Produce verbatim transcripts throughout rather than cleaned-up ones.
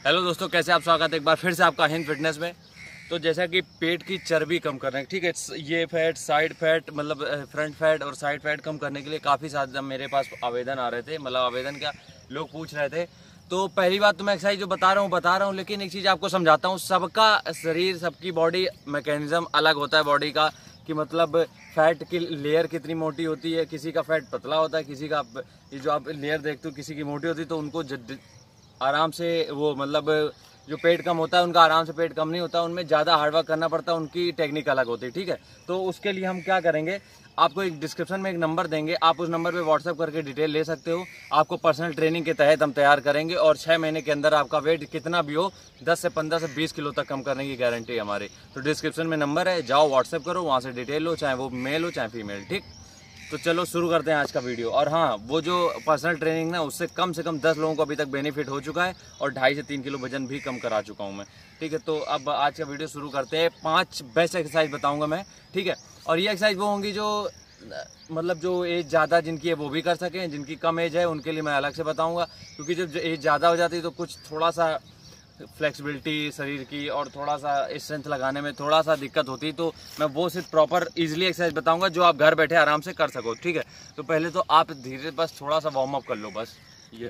Hello दोस्तों, कैसे आप? स्वागत है एक बार फिर से आपका हिंद फिटनेस में। तो जैसा कि पेट की चर्बी कम करना है, ठीक है, ये फैट, साइड फैट, मतलब फ्रंट फैट और साइड फैट कम करने के लिए काफ़ी ज़्यादा मेरे पास आवेदन आ रहे थे। मतलब आवेदन क्या, लोग पूछ रहे थे। तो पहली बात तो मैं एक्सरसाइज जो बता रहा हूँ बता रहा हूँ लेकिन एक चीज़ आपको समझाता हूँ। सबका शरीर, सबकी बॉडी मैकेनिज्म अलग होता है बॉडी का, कि मतलब फैट की लेयर कितनी मोटी होती है, किसी का फैट पतला होता है, किसी का, ये जो आप लेयर देखते हो किसी की मोटी होती है, तो उनको आराम से वो, मतलब जो पेट कम होता है उनका आराम से पेट कम नहीं होता, उनमें ज़्यादा हार्डवर्क करना पड़ता है, उनकी टेक्निक अलग होती है, ठीक है। तो उसके लिए हम क्या करेंगे, आपको एक डिस्क्रिप्शन में एक नंबर देंगे, आप उस नंबर पे व्हाट्सएप करके डिटेल ले सकते हो। आपको पर्सनल ट्रेनिंग के तहत हम तैयार करेंगे और छः महीने के अंदर आपका वेट कितना भी हो दस से पंद्रह से बीस किलो तक कम करने की गारंटी है हमारी। तो डिस्क्रिप्शन में नंबर है, जाओ व्हाट्सएप करो, वहाँ से डिटेल लो, चाहे वो मेल हो चाहे फीमेल, ठीक। तो चलो शुरू करते हैं आज का वीडियो। और हाँ, वो जो पर्सनल ट्रेनिंग ना, उससे कम से कम दस लोगों को अभी तक बेनिफिट हो चुका है और ढाई से तीन किलो वजन भी कम करा चुका हूँ मैं, ठीक है। तो अब आज का वीडियो शुरू करते हैं। पांच बेस्ट एक्सरसाइज बताऊंगा मैं, ठीक है। और ये एक्सरसाइज वो होंगी जो मतलब जो एज ज़्यादा जिनकी है वो भी कर सकें, जिनकी कम एज है उनके लिए मैं अलग से बताऊँगा, क्योंकि जब एज ज़्यादा हो जाती है तो कुछ थोड़ा सा फ्लेक्सिबिलिटी शरीर की और थोड़ा सा स्ट्रेंथ लगाने में थोड़ा सा दिक्कत होती है। तो मैं वो सिर्फ प्रॉपर इजीली एक्सरसाइज बताऊंगा जो आप घर बैठे आराम से कर सको, ठीक है। तो पहले तो आप धीरे बस थोड़ा सा वार्म अप कर लो, बस ये,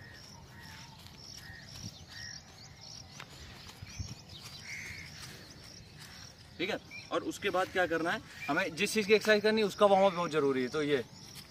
ठीक है। और उसके बाद क्या करना है, हमें जिस चीज़ की एक्सरसाइज करनी है उसका वार्म अप बहुत जरूरी है। तो ये,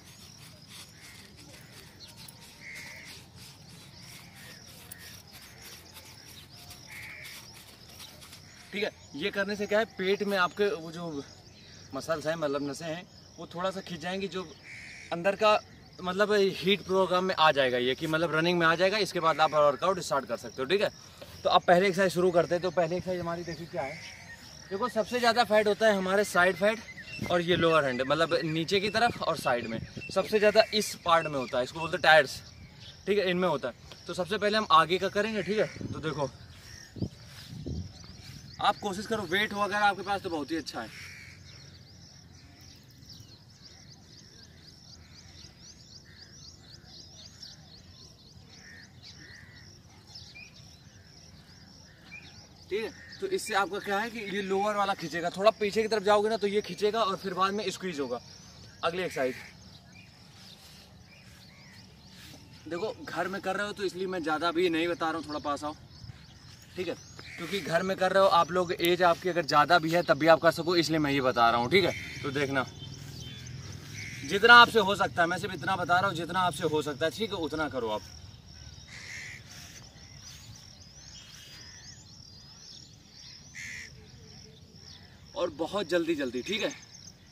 ठीक है, ये करने से क्या है, पेट में आपके वो जो मसल्स हैं, मतलब नसें हैं, वो थोड़ा सा खिंच जाएंगी, जो अंदर का मतलब हीट प्रोग्राम में आ जाएगा, ये कि मतलब रनिंग में आ जाएगा। इसके बाद आप वर्कआउट स्टार्ट कर सकते हो, ठीक है। तो अब पहले एक्सरसाइज शुरू करते हैं। तो पहले एक्सरसाइज हमारी देखिए क्या है। देखो, सबसे ज़्यादा फैट होता है हमारे साइड फैट और ये लोअर हैंड, मतलब नीचे की तरफ और साइड में सबसे ज़्यादा इस पार्ट में होता है, इसको बोलते हैं टायर्स, ठीक है, इनमें होता है। तो सबसे पहले हम आगे का करेंगे, ठीक है। तो देखो, आप कोशिश करो, वेट हो अगर आपके पास तो बहुत ही अच्छा है, ठीक है। तो इससे आपका क्या है कि ये लोअर वाला खींचेगा, थोड़ा पीछे की तरफ जाओगे ना तो ये खींचेगा और फिर बाद में स्क्वीज होगा। अगली एक्सरसाइज देखो, घर में कर रहे हो तो इसलिए मैं ज़्यादा भी नहीं बता रहा हूँ, थोड़ा पास आओ, ठीक है, क्योंकि घर में कर रहे हो आप लोग, एज आपकी अगर ज़्यादा भी है तब भी आप कर सको, इसलिए मैं ये बता रहा हूँ, ठीक है। तो देखना, जितना आपसे हो सकता है, मैं सिर्फ इतना बता रहा हूँ, जितना आपसे हो सकता है, ठीक है, उतना करो आप। और बहुत जल्दी जल्दी, ठीक है।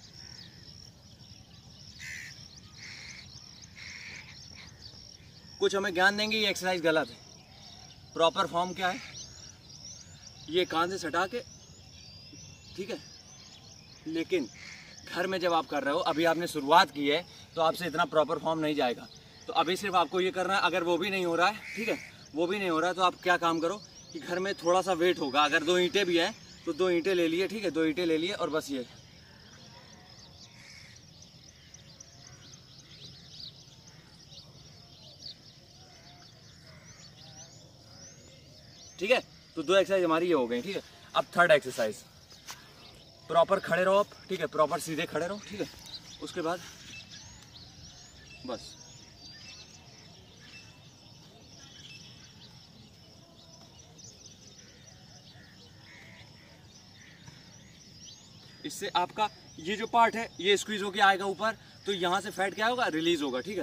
कुछ हमें ज्ञान देंगे ये एक्सरसाइज गलत है। प्रॉपर फॉर्म क्या है, ये कान से सटा के, ठीक है। लेकिन घर में जब आप कर रहे हो, अभी आपने शुरुआत की है तो आपसे इतना प्रॉपर फॉर्म नहीं जाएगा। तो अभी सिर्फ आपको ये करना है। अगर वो भी नहीं हो रहा है, ठीक है, वो भी नहीं हो रहा है तो आप क्या काम करो कि घर में थोड़ा सा वेट होगा, अगर दो ईंटें भी हैं तो दो ईंटें ले लिए, ठीक है, दो ईंटें ले लिए और बस ये, ठीक है। तो दो एक्सरसाइज हमारी ये हो गई, ठीक है। अब थर्ड एक्सरसाइज, प्रॉपर खड़े रहो आप, ठीक है, प्रॉपर सीधे खड़े रहो, ठीक है। उसके बाद बस इससे आपका ये जो पार्ट है ये स्क्वीज होके आएगा ऊपर, तो यहाँ से फैट क्या होगा, रिलीज होगा, ठीक है।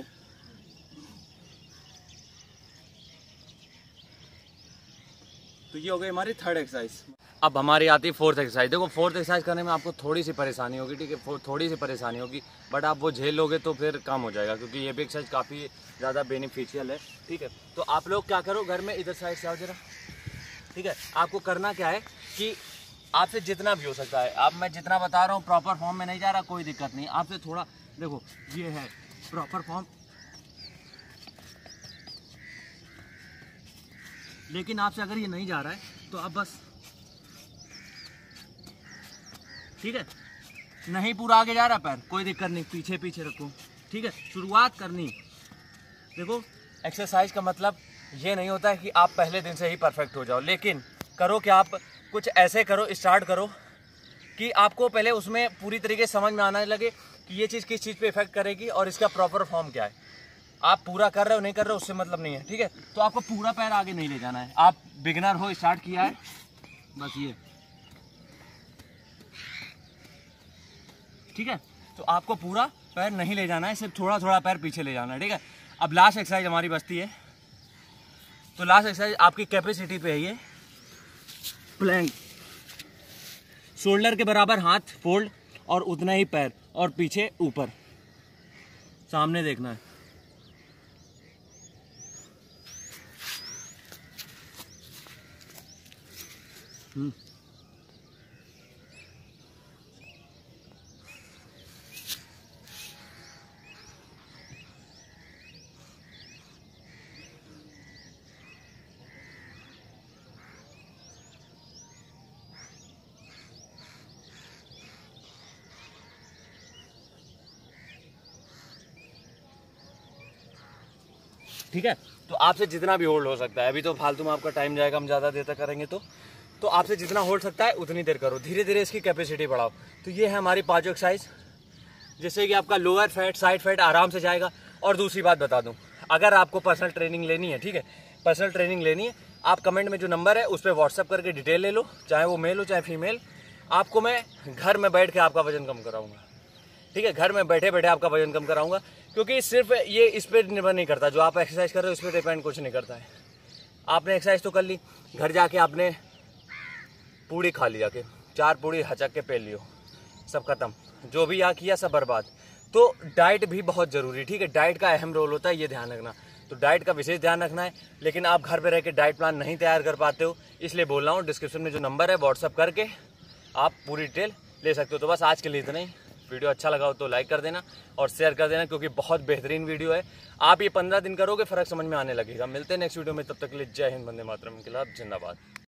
तो ये हो गई हमारी थर्ड एक्सरसाइज। अब हमारी आती है फोर्थ एक्सरसाइज। देखो, फोर्थ एक्सरसाइज करने में आपको थोड़ी सी परेशानी होगी, ठीक है, थोड़ी सी परेशानी होगी, बट आप वो झेल लोगे तो फिर कम हो जाएगा, क्योंकि ये भी एक्सरसाइज काफ़ी ज़्यादा बेनिफिशियल है, ठीक है। तो आप लोग क्या करो, घर में इधर साइड से आओ जरा, ठीक है। आपको करना क्या है कि आपसे जितना भी हो सकता है, अब मैं जितना बता रहा हूँ प्रॉपर फॉर्म में नहीं जा रहा, कोई दिक्कत नहीं, आपसे थोड़ा, देखो ये है प्रॉपर फॉर्म, लेकिन आपसे अगर ये नहीं जा रहा है तो आप बस, ठीक है, नहीं पूरा आगे जा रहा पैर, कोई दिक्कत नहीं, पीछे पीछे रखो, ठीक है। शुरुआत करनी, देखो एक्सरसाइज का मतलब ये नहीं होता है कि आप पहले दिन से ही परफेक्ट हो जाओ, लेकिन करो कि आप कुछ ऐसे करो, स्टार्ट करो कि आपको पहले उसमें पूरी तरीके से समझ में आने लगे कि ये चीज़ किस चीज़ पे इफेक्ट करेगी और इसका प्रॉपर फॉर्म क्या है। आप पूरा कर रहे हो नहीं कर रहे हो उससे मतलब नहीं है, ठीक है। तो आपको पूरा पैर आगे नहीं ले जाना है। आप बिगिनर हो, स्टार्ट किया है, बस ये, ठीक है। तो आपको पूरा पैर नहीं ले जाना है, सिर्फ थोड़ा थोड़ा पैर पीछे ले जाना है, ठीक है। अब लास्ट एक्सरसाइज हमारी बचती है। तो लास्ट एक्सरसाइज आपकी कैपेसिटी पे है ये प्लैंक। शोल्डर के बराबर हाथ फोल्ड और उतना ही पैर, और पीछे ऊपर सामने देखना है। हम्म ठीक है। तो आपसे जितना भी होल्ड हो सकता है, अभी तो फालतू में आपका टाइम जाएगा, हम ज़्यादा देर तक करेंगे तो तो आपसे जितना होल्ड सकता है उतनी देर करो, धीरे धीरे इसकी कैपेसिटी बढ़ाओ। तो ये है हमारी पांचों एक्सरसाइज, जिससे कि आपका लोअर फैट, साइड फैट आराम से जाएगा। और दूसरी बात बता दूं, अगर आपको पर्सनल ट्रेनिंग लेनी है, ठीक है, पर्सनल ट्रेनिंग लेनी है, आप कमेंट में जो नंबर है उस पर व्हाट्सअप करके डिटेल ले लो, चाहे वो मेल हो चाहे फीमेल। आपको मैं घर में बैठ के आपका वजन कम कराऊंगा, ठीक है, घर में बैठे बैठे आपका वजन कम कराऊंगा। क्योंकि सिर्फ ये इस पर निर्भर नहीं करता, जो आप एक्सरसाइज कर रहे हो इस पर डिपेंड कुछ नहीं करता है। आपने एक्सरसाइज तो कर ली, घर जाके आपने पूड़ी खा ली, जाके चार पूड़ी हचक के पेल लियो, सब खत्म, जो भी यहाँ किया सब बर्बाद। तो डाइट भी बहुत ज़रूरी, ठीक है, डाइट का अहम रोल होता है, ये ध्यान रखना। तो डाइट का विशेष ध्यान रखना है। लेकिन आप घर पे रह के डाइट प्लान नहीं तैयार कर पाते हो, इसलिए बोल रहा हूँ, डिस्क्रिप्शन में जो नंबर है व्हाट्सअप करके आप पूरी डिटेल ले सकते हो। तो बस आज के लिए इतना ही। वीडियो अच्छा लगा हो तो लाइक कर देना और शेयर कर देना, क्योंकि बहुत बेहतरीन वीडियो है। आप ये पंद्रह दिन करोगे, फ़र्क समझ में आने लगेगा। मिलते हैं नेक्स्ट वीडियो में, तब तक के लिए जय हिंद, वंदे मातरम, इनकलाब जिंदाबाद।